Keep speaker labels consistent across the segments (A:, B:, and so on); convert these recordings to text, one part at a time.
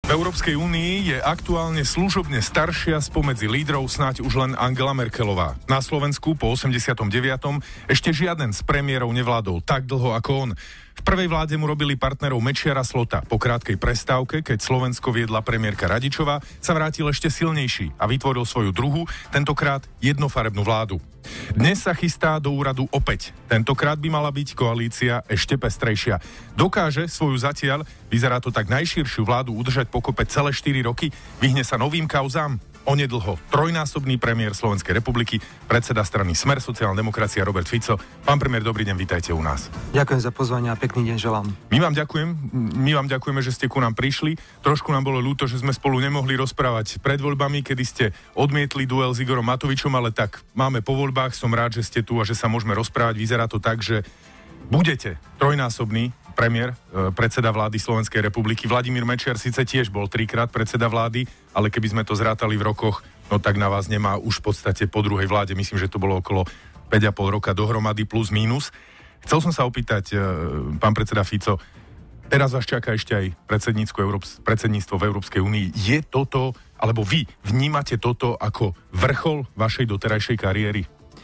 A: V Európskej únii je aktuálne služobne staršia spomedzi lídrov snáď už len Angela Merkelová. Na Slovensku po 89. ešte žiaden z premiérov nevládol tak dlho ako on. V prvej vláde mu robili partnerov Mečiara Slota. Po krátkej prestávke, keď Slovensko viedla premiérka Radičová, sa vrátil ešte silnejší a vytvoril svoju druhú, tentokrát jednofarebnú vládu. Dnes sa chystá do úradu opäť. Tentokrát by mala byť koalícia ešte pestrejšia. Dokáže svoju zatiaľ, vyzerá to tak, najširšiu vládu udržať pokope celé 4 roky, vyhne sa novým kauzám? Onedlho trojnásobný premiér Slovenskej republiky, predseda strany Smer sociálna demokracia Robert Fico. Pán premiér, dobrý deň, vítajte u nás.
B: Ďakujem za pozvanie a pekný deň želám.
A: My vám ďakujeme, že ste ku nám prišli. Trošku nám bolo ľúto, že sme spolu nemohli rozprávať pred voľbami, kedy ste odmietli duel s Igorom Matovičom, ale tak máme po voľbách, som rád, že ste tu a že sa môžeme rozprávať. Vyzerá to tak, že budete trojnásobný premiér, predseda vlády Slovenskej republiky. Vladimír Mečiar síce tiež bol 3-krát predseda vlády, ale keby sme to zrátali v rokoch, no tak na vás nemá už v podstate po druhej vláde. Myslím, že to bolo okolo 5,5 roka dohromady plus mínus. Chcel som sa opýtať, pán predseda Fico, teraz vás čaká ešte aj predsedníctvo v Európskej únii. Je toto, alebo vy vnímate toto ako vrchol vašej doterajšej kariéry?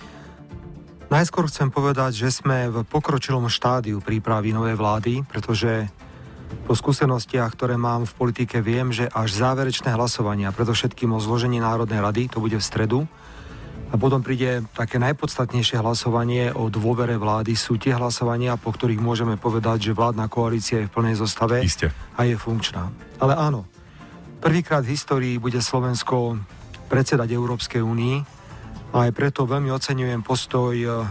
B: Najskôr chcem povedať, že sme v pokročilom štádiu prípravy novej vlády, pretože po skúsenostiach, ktoré mám v politike, viem, že až záverečné hlasovania, predovšetkým o zložení Národnej rady, to bude v stredu, a potom príde také najpodstatnejšie hlasovanie o dôvere vlády, sú tie hlasovania, po ktorých môžeme povedať, že vládna koalícia je v plnej zostave.
A: Iste.
B: A je funkčná. Ale áno, prvýkrát v histórii bude Slovensko predsedať Európskej únii, a aj preto veľmi oceňujem postoj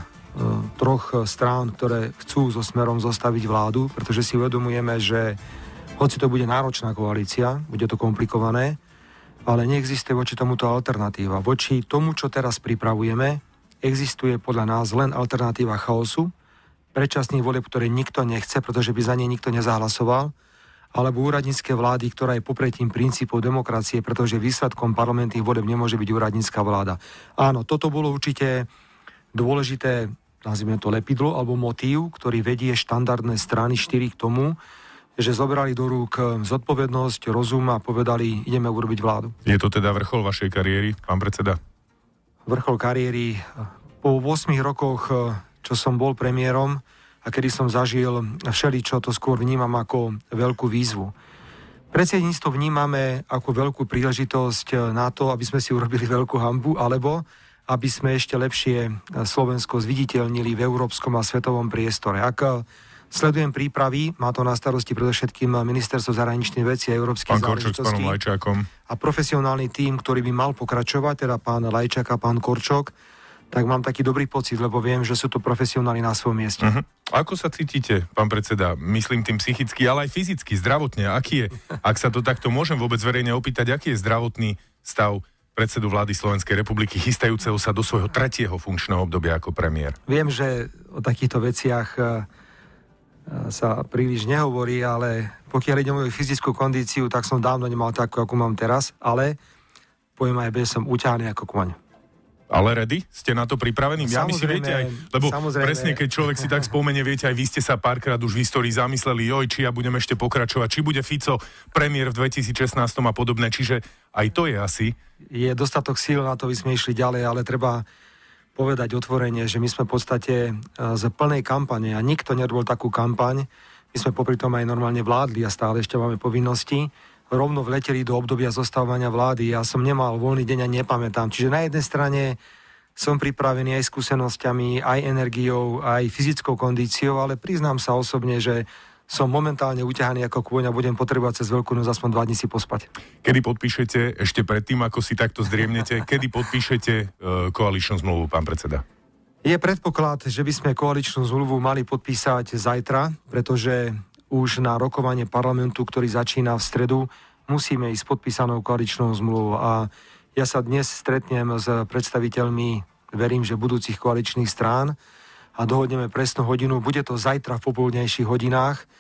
B: troch strán, ktoré chcú so Smerom zostaviť vládu, pretože si uvedomujeme, že hoci to bude náročná koalícia, bude to komplikované, ale neexistuje voči tomuto alternatíva. Voči tomu, čo teraz pripravujeme, existuje podľa nás len alternatíva chaosu, predčasných volieb, ktoré nikto nechce, pretože by za ne nikto nezahlasoval, alebo úradnícke vlády, ktorá je popretím princípov demokracie, pretože výsledkom parlamentných volieb nemôže byť úradnícka vláda. Áno, toto bolo určite dôležité, nazvime to lepidlo, alebo motív, ktorý vedie štandardné strany 4 k tomu, že zobrali do rúk zodpovednosť, rozum a povedali, ideme urobiť vládu.
A: Je to teda vrchol vašej kariéry, pán predseda?
B: Vrchol kariéry. Po 8 rokoch, čo som bol premiérom, a kedy som zažil všeličo, to skôr vnímam ako veľkú výzvu. Predsedníctvo vnímame ako veľkú príležitosť na to, aby sme si urobili veľkú hanbu, alebo aby sme ešte lepšie Slovensko zviditeľnili v európskom a svetovom priestore. Ak sledujem prípravy, má to na starosti predovšetkým Ministerstvo zahraničných vecí a európskych záležitostí.
A: Pán Korčok s pánom Lajčákom.
B: A profesionálny tím, ktorý by mal pokračovať, teda pán Lajčák a pán Korčok, tak mám taký dobrý pocit, lebo viem, že sú to profesionáli na svojom mieste.
A: Ako sa cítite, pán predseda? Myslím tým psychicky, ale aj fyzicky, zdravotne. Aký je, ak sa to takto môžem vôbec verejne opýtať, aký je zdravotný stav predsedu vlády Slovenskej republiky, chystajúceho sa do svojho 3. funkčného obdobia ako premiér?
B: Viem, že o takýchto veciach sa príliš nehovorí, ale pokiaľ ide o moju fyzickú kondíciu, tak som dávno nemal takú, ako mám teraz, ale poviem aj, že som uťahaný ako kôň.
A: Ale ready? Ste na to pripravení? Ja my si viete aj, lebo presne keď človek si tak spomenie, viete, aj vy ste sa párkrát už v histórii zamysleli, či ja budem ešte pokračovať, či bude Fico premiér v 2016 a podobné, čiže aj to je asi.
B: Je dostatok síl na to, aby sme išli ďalej, ale treba povedať otvorene, že my sme v podstate z plnej kampane a nikto nerobil takú kampaň, my sme popri tom aj normálne vládli a stále ešte máme povinnosti, rovno vleteli do obdobia zostavovania vlády. Ja som nemal voľný deň a nepamätám. Čiže na jednej strane som pripravený aj skúsenosťami, aj energiou, aj fyzickou kondíciou, ale priznám sa osobne, že som momentálne uťahaný ako kôň a budem potrebovať cez Veľkú noc aspoň 2 dní si pospať.
A: Kedy podpíšete, ešte predtým, ako si takto zdriemnete, kedy podpíšete koaličnú zmluvu, pán predseda?
B: Je predpoklad, že by sme koaličnú zmluvu mali podpísať zajtra, pretože už na rokovanie parlamentu, ktorý začína v stredu, musíme ísť s podpísanou koaličnou zmluvou. A ja sa dnes stretnem s predstaviteľmi, verím, že budúcich koaličných strán a dohodneme presnú hodinu. Bude to zajtra v popoludnejších hodinách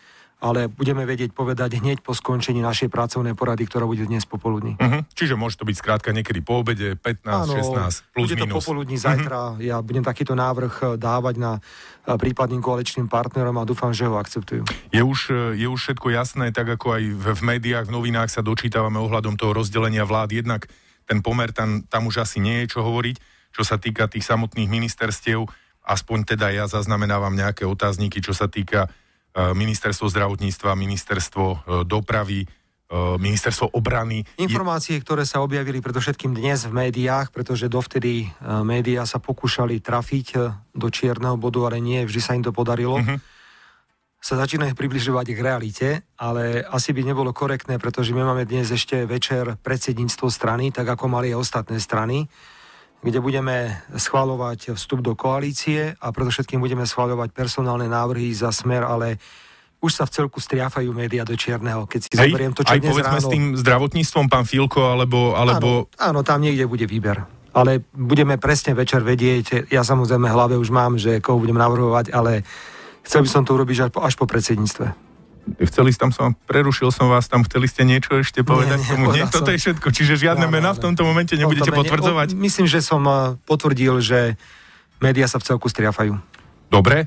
B: ale budeme vedieť povedať hneď po skončení našej pracovnej porady, ktorá bude dnes popoludní.
A: Čiže môže to byť skrátka niekedy po obede, 15, áno, 16, plus
B: bude
A: minus.
B: To popoludní zajtra. Ja budem takýto návrh dávať na prípadným koaličným partnerom a dúfam, že ho akceptujú.
A: Je už všetko jasné, tak ako aj v médiách, v novinách sa dočítavame ohľadom toho rozdelenia vlád. Jednak ten pomer tam už asi nie je čo hovoriť, čo sa týka tých samotných ministerstiev. Aspoň teda ja zaznamenávam nejaké otázniky, čo sa týka ministerstvo zdravotníctva, ministerstvo dopravy, ministerstvo obrany.
B: Informácie, ktoré sa objavili predovšetkým dnes v médiách, pretože dovtedy médiá sa pokúšali trafiť do čierneho bodu, ale nie, vždy sa im to podarilo. Sa začínajú približovať k realite, ale asi by nebolo korektné, pretože my máme dnes ešte večer predsedníctvo strany, tak ako mali aj ostatné strany, kde budeme schvaľovať vstup do koalície a predovšetkým budeme schvaľovať personálne návrhy za Smer, ale už sa v celku striafajú médiá do čierneho. Keď si zoberiem to, čo dnes
A: povedzme
B: ráno...
A: s tým zdravotníctvom, pán Filko, alebo...
B: Áno, tam niekde bude výber. Ale budeme presne večer vedieť, ja samozrejme v hlave už mám, že koho budem navrhovať, ale chcel by som to urobiť až po predsedníctve.
A: Prerušil som vás tam, chceli ste niečo ešte povedať tomu? Nie, toto je všetko, čiže žiadne mená v tomto momente nebudete potvrdzovať?
B: Myslím, že som potvrdil, že médiá sa v celku striafajú.
A: Dobre,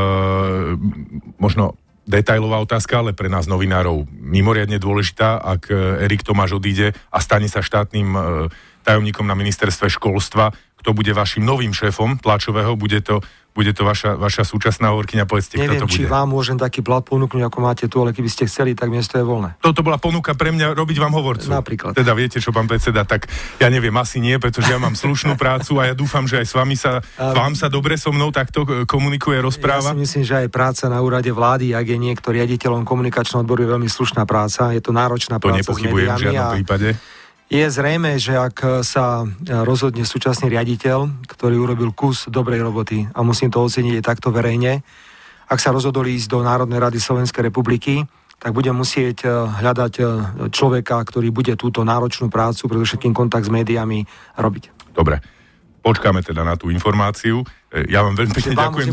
A: možno detailová otázka, ale pre nás novinárov mimoriadne dôležitá, ak Erik Tomáš odíde a stane sa štátnym tajomníkom na ministerstve školstva, kto bude vašim novým šéfom tlačového, bude to vaša súčasná hovorkyňa, povedzte,
B: neviem,
A: kto to bude.
B: Neviem, či vám môžem taký plat ponúknuť, ako máte tu, ale keby ste chceli, tak miesto je voľné.
A: Toto bola ponuka pre mňa robiť vám hovorcu.
B: Napríklad.
A: Teda viete, čo pán predseda, tak ja neviem, asi nie, pretože ja mám slušnú prácu a ja dúfam, že aj s vami vám sa dobre so mnou takto komunikuje, rozpráva.
B: Ja si myslím, že aj práca na úrade vlády, ak je niekto riaditeľom komunikačného odboru, je veľmi slušná práca, je to náročná práca.
A: To nepochybujem v žiadnom prípade.
B: Je zrejmé, že ak sa rozhodne súčasný riaditeľ, ktorý urobil kus dobrej roboty, a musím to oceniť takto verejne, ak sa rozhodol ísť do Národnej rady Slovenskej republiky, tak bude musieť hľadať človeka, ktorý bude túto náročnú prácu, predovšetkým kontakt s médiami, robiť.
A: Dobre. Počkáme teda na tú informáciu. Ja vám veľmi pekne ďakujem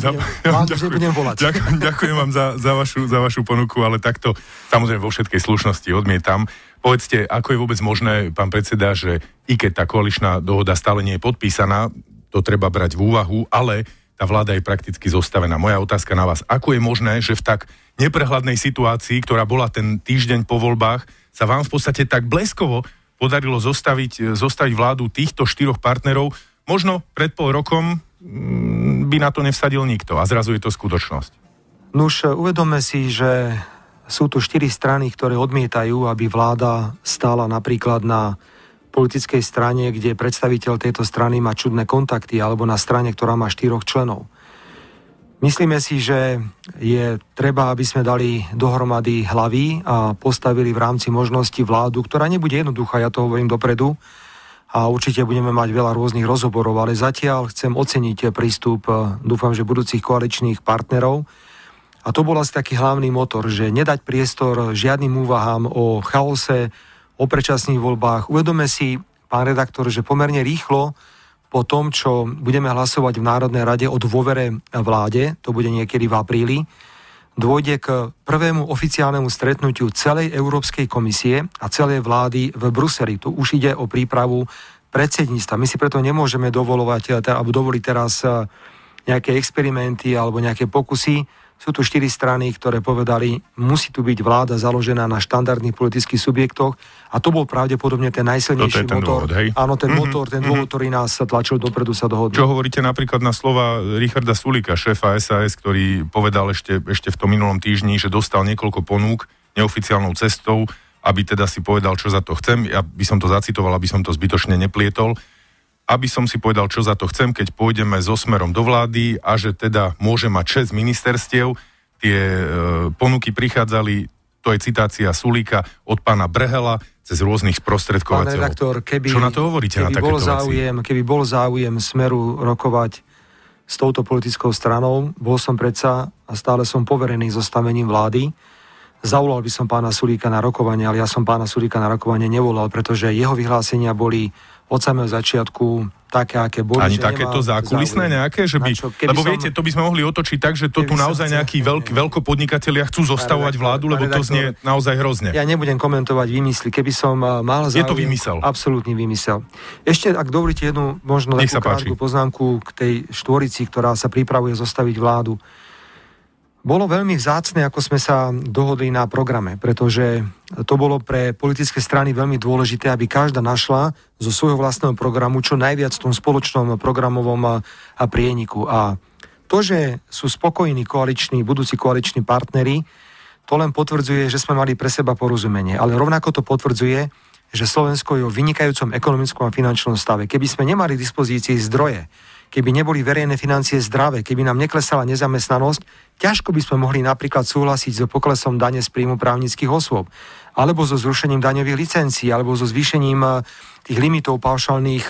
A: ďakujem vám za vašu ponuku, ale takto samozrejme vo všetkej slušnosti odmietam. Povedzte, ako je vôbec možné, pán predseda, že i keď tá koaličná dohoda stále nie je podpísaná, to treba brať v úvahu, ale tá vláda je prakticky zostavená. Moja otázka na vás, ako je možné, že v tak neprehľadnej situácii, ktorá bola ten týždeň po voľbách, sa vám v podstate tak bleskovo podarilo zostaviť vládu týchto 4 partnerov. Možno pred pol rokom by na to nevsadil nikto a zrazu je to skutočnosť.
B: Nuž, uvedomme si, že sú tu 4 strany, ktoré odmietajú, aby vláda stála napríklad na politickej strane, kde predstaviteľ tejto strany má čudné kontakty, alebo na strane, ktorá má 4 členov. Myslíme si, že je treba, aby sme dali dohromady hlavy a postavili v rámci možnosti vládu, ktorá nebude jednoduchá, ja to hovorím dopredu, a určite budeme mať veľa rôznych rozhovorov, ale zatiaľ chcem oceniť prístup, dúfam, že budúcich koaličných partnerov. A to bol asi taký hlavný motor, že nedať priestor žiadnym úvahám o chaose, o predčasných voľbách. Uvedome si, pán redaktor, že pomerne rýchlo po tom, čo budeme hlasovať v Národnej rade o dôvere vláde, to bude niekedy v apríli, dôjde k prvému oficiálnemu stretnutiu celej Európskej komisie a celej vlády v Bruseli. Tu už ide o prípravu predsedníctva. My si preto nemôžeme dovoliť teraz nejaké experimenty alebo nejaké pokusy. Sú tu 4 strany, ktoré povedali, musí tu byť vláda založená na štandardných politických subjektoch a to bol pravdepodobne ten najsilnejší motor.
A: Dôvod, hej?
B: Áno, ten motor, ten dôvod, ktorý nás tlačil dopredu sa dohodnúť.
A: Čo hovoríte napríklad na slova Richarda Sulíka, šéfa SAS, ktorý povedal ešte v tom minulom týždni, že dostal niekoľko ponúk neoficiálnou cestou, aby teda si povedal, čo za to chcem. Ja by som to zacitoval, aby som to zbytočne neplietol. Aby som si povedal, čo za to chcem, keď pôjdeme so Smerom do vlády a že teda môže mať 6 ministerstiev. Tie ponuky prichádzali, to je citácia Sulíka od pána Brhela cez rôznych sprostredkovateľov.
B: Pán redaktor,
A: čo na to hovoríte na takéto veci?
B: Keby bol záujem Smeru rokovať s touto politickou stranou, bol som predsa a stále som poverený zostavením vlády. Zavolal by som pána Sulíka na rokovanie, ale ja som pána Sulíka na rokovanie nevolal, pretože jeho vyhlásenia boli od samého začiatku také, aké boli.
A: Ani takéto zákulisné nejaké? Že by, lebo viete, to by sme mohli otočiť tak, že to tu naozaj nejakí veľkopodnikatelia chcú zostavovať vládu, lebo to znie naozaj hrozne.
B: Ja nebudem komentovať výmysly. Keby som mal záujem...
A: Je to výmysel.
B: Absolútny výmysel. Ešte, ak dovolíte jednu možno takú krátku poznámku k tej štvorici, ktorá sa pripravuje zostaviť vládu. Bolo veľmi vzácne, ako sme sa dohodli na programe, pretože to bolo pre politické strany veľmi dôležité, aby každá našla zo svojho vlastného programu čo najviac v tom spoločnom programovom prieniku. A to, že sú spokojní budúci koaliční partneri, to len potvrdzuje, že sme mali pre seba porozumenie. Ale rovnako to potvrdzuje, že Slovensko je o vynikajúcom ekonomickom a finančnom stave. Keby sme nemali k dispozícii zdroje, keby neboli verejné financie zdravé, keby nám neklesala nezamestnanosť, ťažko by sme mohli napríklad súhlasiť so poklesom dane z príjmu právnických osôb, alebo so zrušením daňových licencií, alebo so zvýšením tých limitov paušálnych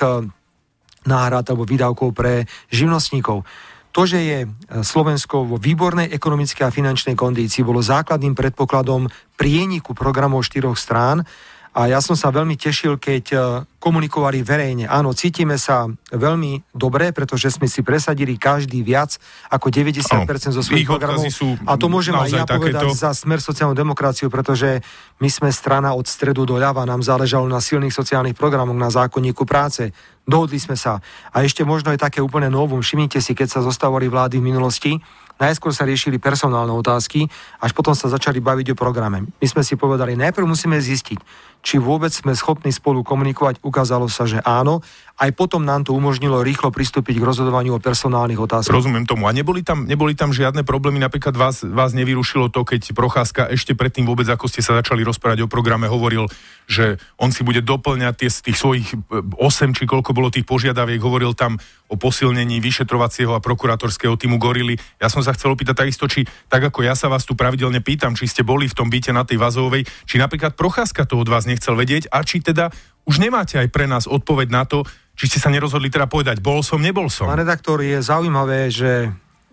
B: náhrad alebo výdavkov pre živnostníkov. To, že je Slovensko vo výbornej ekonomickej a finančnej kondícii, bolo základným predpokladom prieniku programov 4 strán. A ja som sa veľmi tešil, keď komunikovali verejne. Áno, cítime sa veľmi dobre, pretože sme si presadili každý viac ako 90% zo svojich programov. A to môžem aj ja povedať za Smer sociálnu demokraciu, pretože my sme strana od stredu do ľava. Nám záležalo na silných sociálnych programoch, na zákonníku práce. Dohodli sme sa. A ešte možno je také úplne novum. Všimnite si, keď sa zostavovali vlády v minulosti, najskôr sa riešili personálne otázky, až potom sa začali baviť o programe. My sme si povedali, najprv musíme zistiť, či vôbec sme schopní spolu komunikovať. Ukázalo sa, že áno. Aj potom nám to umožnilo rýchlo pristúpiť k rozhodovaniu o personálnych otázkach.
A: Rozumiem tomu. A neboli tam žiadne problémy? Napríklad vás nevyrušilo to, keď Procházka ešte predtým vôbec, ako ste sa začali rozprávať o programe, hovoril, že on si bude doplňať tých svojich 8, či koľko bolo tých požiadaviek, hovoril tam o posilnení vyšetrovacieho a prokurátorského týmu Gorily. Ja som sa chcel opýtať takisto, či tak ako ja sa vás tu pravidelne pýtam, či ste boli v tom byte na tej Vazovej, či napríklad Procházka to od vás nechcel vedieť a či teda už nemáte aj pre nás odpoveď na to, či ste sa nerozhodli teda povedať, bol som, nebol som.
B: Pán redaktor, je zaujímavé, že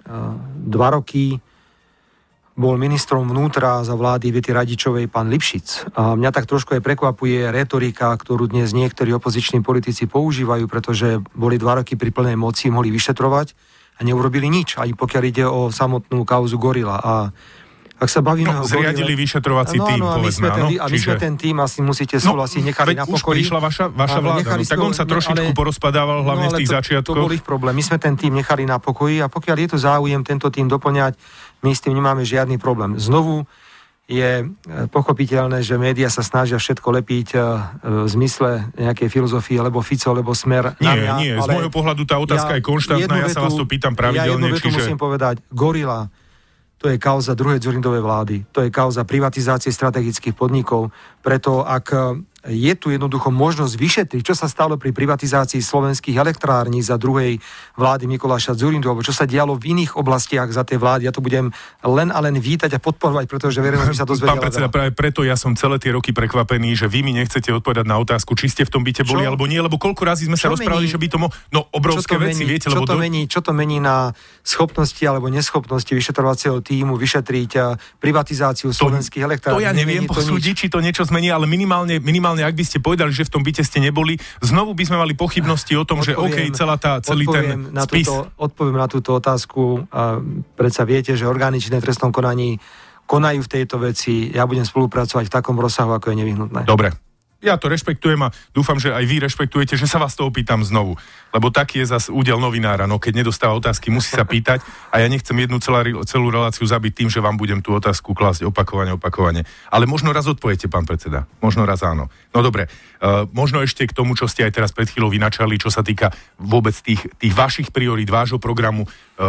B: 2 roky bol ministrom vnútra za vlády Ivety Radičovej pán Lipšic. A mňa tak trošku aj prekvapuje retorika, ktorú dnes niektorí opoziční politici používajú, pretože boli 2 roky pri plnej moci, mohli vyšetrovať a neurobili nič, ani pokiaľ ide o samotnú kauzu Gorila. A ak sa bavíme o
A: zriadili vyšetrovací tím, povedzme, áno.
B: A my sme ten tím, asi musíte súhlasiť, nechali na pokoji.
A: Už prišla vaša vláda, tak on sa trošičku porozpadával, hlavne z tých začiatkov.
B: To bol ich problém. My sme ten tím nechali na pokoji a pokiaľ je to záujem tento tím doplňať, my s tým nemáme žiadny problém. Znovu je pochopiteľné, že médiá sa snažia všetko lepiť v zmysle nejakej filozofie, lebo Fico, lebo Smer.
A: Nie, z môjho pohľadu tá otázka je konštantná, ja sa vás to pýtam pravidelne.
B: Ja musím povedať, Gorila, to je kauza druhej Dzurindovej vlády. To je kauza privatizácie strategických podnikov. Preto ak je tu jednoducho možnosť vyšetriť, čo sa stalo pri privatizácii slovenských elektrární za druhej vlády Mikuláša Dzurindu, alebo čo sa dialo v iných oblastiach za tej vlády. Ja to budem len a len vítať a podporovať, pretože verejnosť by sa dozvedela.
A: Pán predseda, práve preto ja som celé tie roky prekvapený, že vy mi nechcete odpovedať na otázku, či ste v tom byte boli alebo nie, lebo koľko razy sme sa rozprávali, že by to obrovské veci, viete, lebo
B: čo to mení na schopnosti alebo neschopnosti vyšetrovacieho tímu vyšetriť privatizáciu slovenských elektrární.
A: To ja neviem posúdiť, či to niečo zmení, ale minimálne ak by ste povedali, že v tom byte ste neboli, znovu by sme mali pochybnosti o tom, že celý ten spis.
B: Odpoviem na túto otázku. Predsa viete, že orgány činné v trestnom konaní konajú v tejto veci. Ja budem spolupracovať v takom rozsahu, ako je nevyhnutné.
A: Dobre. Ja to rešpektujem a dúfam, že aj vy rešpektujete, že sa vás to opýtam znovu. Lebo taký je zas údel novinára. No keď nedostáva otázky, musí sa pýtať a ja nechcem celú reláciu zabiť tým, že vám budem tú otázku klásť opakovane. Ale možno raz odpoviete, pán predseda. Možno raz áno. No dobre. Možno ešte k tomu, čo ste aj teraz pred chvíľou vynačali, čo sa týka vôbec tých vašich priorít, vášho programu.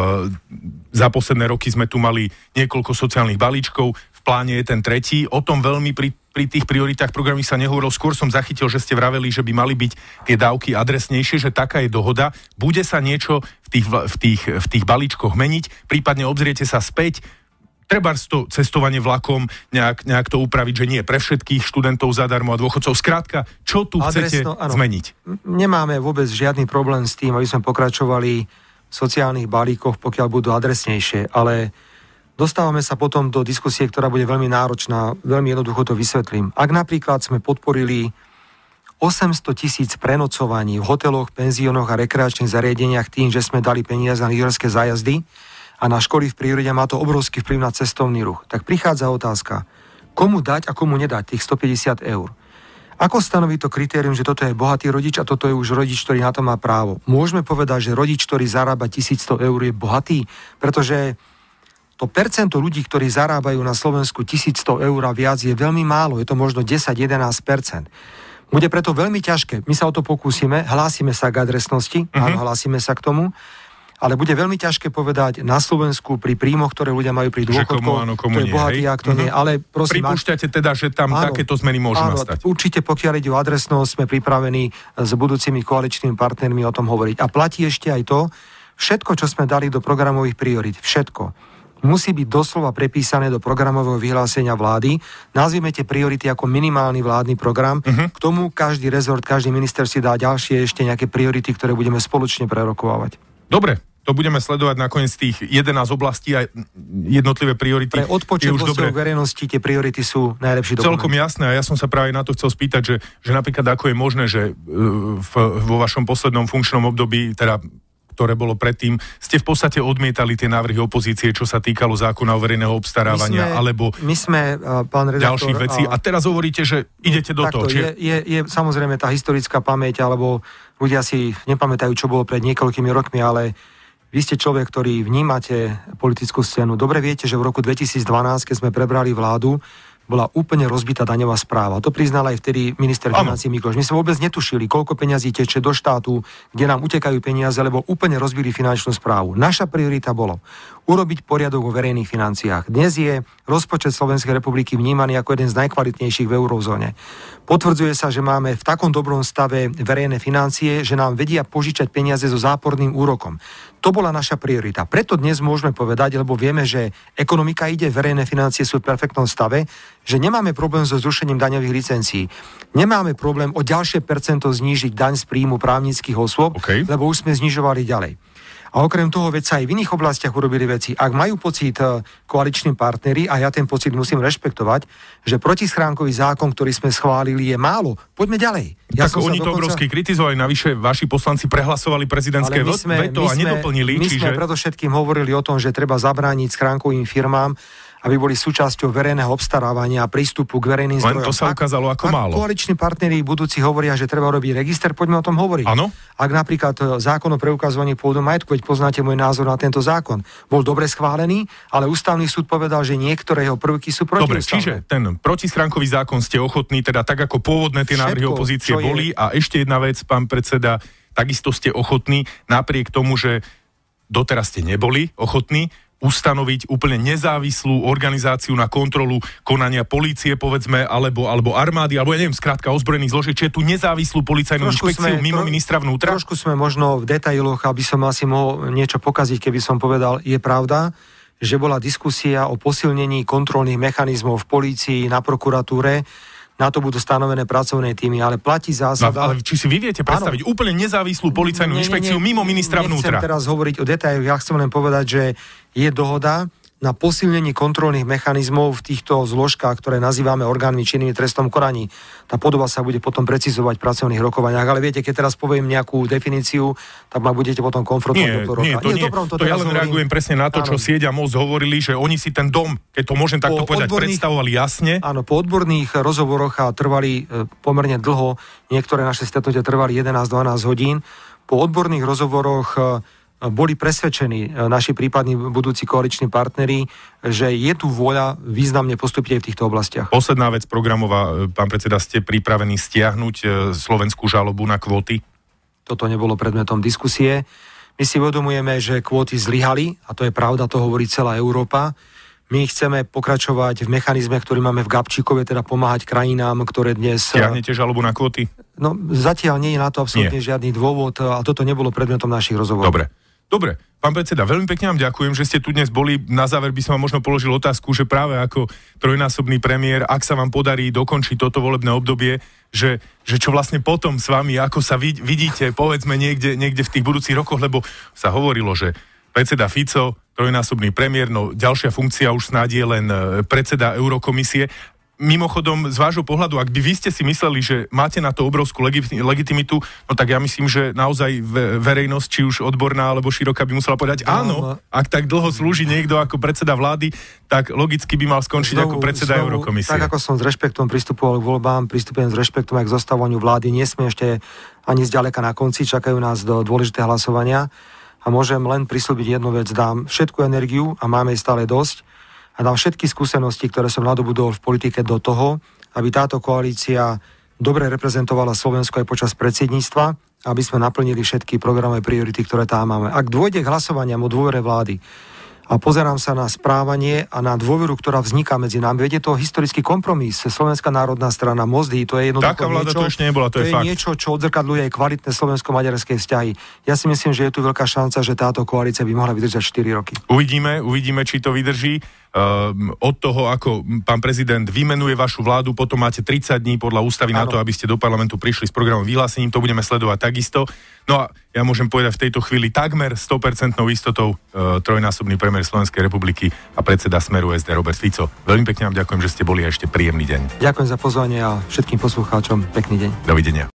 A: Za posledné roky sme tu mali niekoľko sociálnych balíčkov. V pláne je ten tretí. O tom veľmi pri tých prioritách programu sa nehovoril. Skôr som zachytil, že ste vraveli, že by mali byť tie dávky adresnejšie, že taká je dohoda. Bude sa niečo v tých balíčkoch meniť, prípadne obzriete sa späť, trebárs to cestovanie vlakom nejak to upraviť, že nie pre všetkých študentov zadarmo a dôchodcov. Skrátka, čo tu chcete zmeniť?
B: Nemáme vôbec žiadny problém s tým, aby sme pokračovali v sociálnych balíkoch, pokiaľ budú adresnejšie, ale dostávame sa potom do diskusie, ktorá bude veľmi náročná. Veľmi jednoducho to vysvetlím. Ak napríklad sme podporili 800 000 prenocovaní v hoteloch, penziónoch a rekreačných zariadeniach tým, že sme dali peniaze na lyžerské zájazdy a na školy v prírode, má to obrovský vplyv na cestovný ruch. Tak prichádza otázka, komu dať a komu nedať tých 150 eur. Ako stanoví to kritérium, že toto je bohatý rodič a toto je už rodič, ktorý na to má právo? Môžeme povedať, že rodič, ktorý zarába 1100 eur, je bohatý? Pretože to percento ľudí, ktorí zarábajú na Slovensku 1100 eur a viac, je veľmi málo. Je to možno 10-11%. Bude preto veľmi ťažké. My sa o to pokúsime, hlásime sa k adresnosti, áno, hlásime sa k tomu, ale bude veľmi ťažké povedať na Slovensku pri príjmoch, ktoré ľudia majú pri dôchodkoch, to je bohatý, ak to nie. Ale prosím,
A: pripúšťate teda, že tam takéto zmeny môžu nastať?
B: Určite, pokiaľ ide o adresnosť, sme pripravení s budúcimi koaličnými partnermi o tom hovoriť. A platí ešte aj to, všetko, čo sme dali do programových priorít, všetko musí byť doslova prepísané do programového vyhlásenia vlády. Nazvime tie priority ako minimálny vládny program. K tomu každý rezort, každý minister si dá ďalšie ešte nejaké priority, ktoré budeme spoločne prerokovávať.
A: Dobre, to budeme sledovať nakoniec tých 11 oblastí a jednotlivé priority.
B: Pre odpočet verejnosti tie priority sú najlepší dokument.
A: Celkom jasné, a ja som sa práve na to chcel spýtať, že napríklad ako je možné, že vo vašom poslednom funkčnom období, teda ktoré bolo predtým, ste v podstate odmietali tie návrhy opozície, čo sa týkalo zákona o verejného obstarávania, alebo
B: pán redaktor,
A: ďalších vecí. A teraz hovoríte, že idete do toho.
B: Je samozrejme tá historická pamäť, alebo ľudia si nepamätajú, čo bolo pred niekoľkými rokmi, ale vy ste človek, ktorý vnímate politickú scénu. Dobre viete, že v roku 2012, keď sme prebrali vládu, bola úplne rozbitá daňová správa. To priznal aj vtedy minister financií Mikloš. My sme vôbec netušili, koľko peňazí teče do štátu, kde nám utekajú peniaze, lebo úplne rozbili finančnú správu. Naša priorita bolo urobiť poriadok vo verejných financiách. Dnes je rozpočet Slovenskej republiky vnímaný ako jeden z najkvalitnejších v eurozóne. Potvrdzuje sa, že máme v takom dobrom stave verejné financie, že nám vedia požičať peniaze so záporným úrokom. To bola naša priorita. Preto dnes môžeme povedať, lebo vieme, že ekonomika ide, verejné financie sú v perfektnom stave, že nemáme problém so zrušením daňových licencií. Nemáme problém o ďalšie percento znížiť daň z príjmu právnických osôb, lebo už sme znižovali ďalej. A okrem toho, veď sa aj v iných oblastiach urobili veci. Ak majú pocit koaliční partneri, a ja ten pocit musím rešpektovať, že protischránkový zákon, ktorý sme schválili, je málo, poďme ďalej.
A: Tak oni to obrovsky kritizovali, navyše vaši poslanci prehlasovali prezidentské veto a nedoplnili.
B: My sme predovšetkým hovorili o tom, že treba zabrániť schránkovým firmám, aby boli súčasťou verejného obstarávania a prístupu k verejným zdrojom.
A: Len to sa ukázalo ako málo.
B: Koaliční partneri budúci hovoria, že treba robiť register, poďme o tom hovoriť.
A: Áno.
B: Ak napríklad zákon o preukazovaní pôvodu majetku, veď poznáte môj názor na tento zákon, bol dobre schválený, ale ústavný súd povedal, že niektoré jeho prvky sú protiústavné.
A: Dobre, čiže ten protischránkový zákon ste ochotní, teda tak ako pôvodné tie návrhy opozície boli. A ešte jedna vec, pán predseda, takisto ste ochotní, napriek tomu, že doteraz ste neboli ochotní, ustanoviť úplne nezávislú organizáciu na kontrolu konania polície, povedzme, alebo armády, alebo ja neviem, skrátka ozbrojených zložiek, čiže tú nezávislú policajnú inšpekciu mimo ministra vnútra? Trošku
B: sme možno v detailoch, aby som asi mohol niečo pokaziť, keby som povedal, je pravda, že bola diskusia o posilnení kontrolných mechanizmov v polícii, na prokuratúre. Na to budú stanovené pracovné týmy, ale platí zásada...
A: Ale či si vy viete predstaviť úplne nezávislú policajnú inšpekciu mimo ministra vnútra?
B: Nechcem teraz hovoriť o detailoch, ja chcem len povedať, že je dohoda na posilnenie kontrolných mechanizmov v týchto zložkách, ktoré nazývame orgánmi činnými v trestnom konaní. Tá podoba sa bude potom precizovať v pracovných rokovaniach, ale viete, keď teraz poviem nejakú definíciu, tak ma budete potom konfrontovať do roka.
A: To ja len reagujem presne na to, čo Sieť a Most hovorili, že oni si ten dom, keď to môžem takto povedať, predstavovali jasne.
B: Áno, po odborných rozhovoroch a trvali pomerne dlho, niektoré naše stretnutia trvali 11-12 hodín, po odborných rozhovoroch boli presvedčení naši prípadní budúci koaliční partneri, že je tu vôľa významne postúpiť aj v týchto oblastiach.
A: Posledná vec programová, pán predseda, ste pripravení stiahnuť slovenskú žalobu na kvóty?
B: Toto nebolo predmetom diskusie. My si uvedomujeme, že kvóty zlyhali, a to je pravda, to hovorí celá Európa. My chceme pokračovať v mechanizme, ktorý máme v Gabčíkove, teda pomáhať krajinám, ktoré dnes...
A: Stiahnete žalobu na kvóty?
B: No, zatiaľ nie je na to absolútne žiadny dôvod a toto nebolo predmetom našich rozhovorov.
A: Dobre, pán predseda, veľmi pekne vám ďakujem, že ste tu dnes boli. Na záver by som vám možno položil otázku, že práve ako trojnásobný premiér, ak sa vám podarí dokončiť toto volebné obdobie, že čo vlastne potom s vami, ako sa vidíte, povedzme niekde v tých budúcich rokoch, lebo sa hovorilo, že predseda Fico, trojnásobný premiér, no ďalšia funkcia už snáď je len predseda Eurokomisie. mimochodom, z vášho pohľadu, ak by vy ste si mysleli, že máte na to obrovskú legitimitu, no tak ja myslím, že naozaj verejnosť, či už odborná alebo široká, by musela povedať áno, ak tak dlho slúži niekto ako predseda vlády, tak logicky by mal skončiť ako predseda Eurokomisie.
B: Tak ako som s rešpektom pristupoval k voľbám, pristupujem s rešpektom aj k zostavovaniu vlády, nesmie ešte ani zďaleka na konci, čakajú nás do dôležité hlasovania a môžem len prisľúbiť jednu vec, dám všetku energiu a máme jej stále dosť, a dám všetky skúsenosti, ktoré som nadobudol v politike do toho, aby táto koalícia dobre reprezentovala Slovensko aj počas predsedníctva, aby sme naplnili všetky programové priority, ktoré tam máme. Ak dôjde k hlasovaniam o dôvere vlády a pozerám sa na správanie a na dôveru, ktorá vzniká medzi nami, vedie to historický kompromis. Slovenská národná strana, Mozdy, to je jednoducho
A: taká vláda to ešte nebola, to je fakt.
B: Niečo, čo odzrkadľuje aj kvalitné slovensko-maďarské vzťahy. Ja si myslím, že je tu veľká šanca, že táto koalícia by mohla vydržať 4 roky.
A: Uvidíme, či to vydrží. Od toho, ako pán prezident vymenuje vašu vládu, potom máte 30 dní podľa ústavy na to, aby ste do parlamentu prišli s programom vyhlásením, to budeme sledovať takisto. No a ja môžem povedať v tejto chvíli takmer 100% istotou trojnásobný premiér Slovenskej republiky a predseda Smeru SD Robert Fico. Veľmi pekne vám ďakujem, že ste boli a ešte príjemný deň.
B: Ďakujem za pozvanie a všetkým poslucháčom pekný deň.
A: Dovidenia.